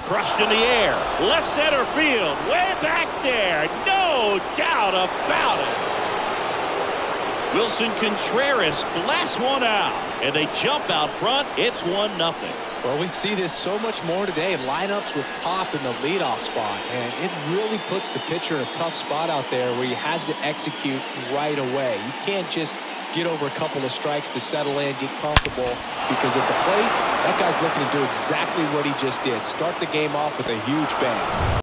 Crushed in the air. Left center field. Way back there. No doubt about it. Willson Contreras blasts one out. And they jump out front. It's 1-0. Well, we see this so much more today in lineups with Pop in the leadoff spot. And it really puts the pitcher in a tough spot out there where he has to execute right away. You can't just get over a couple of strikes to settle in, get comfortable, because at the plate, that guy's looking to do exactly what he just did. Start the game off with a huge bang.